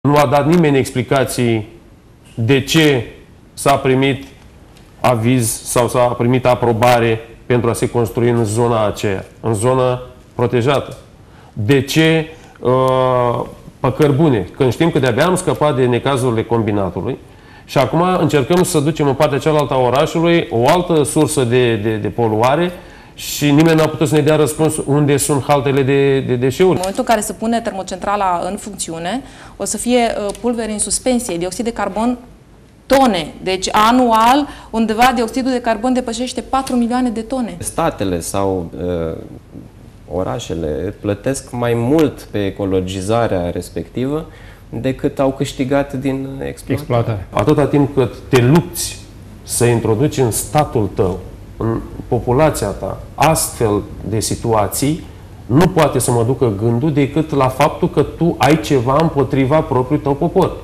Nu a dat nimeni explicații de ce s-a primit aviz sau s-a primit aprobare pentru a se construi în zona aceea, în zona protejată. De ce pe cărbune? Când știm că de-abia am scăpat de necazurile combinatului și acum încercăm să ducem în partea cealaltă a orașului o altă sursă de poluare și nimeni n-a putut să ne dea răspuns unde sunt haltele de deșeuri. În momentul în care se pune termocentrala în funcțiune, o să fie pulveri în suspensie, dioxid de carbon tone. Deci anual undeva dioxidul de carbon depășește 4 milioane de tone. Statele sau orașele plătesc mai mult pe ecologizarea respectivă decât au câștigat din exploatare. Atâta timp cât te lupți să introduci în statul tău, în populația ta, astfel de situații, nu poate să mă ducă gândul decât la faptul că tu ai ceva împotriva propriului tău popor.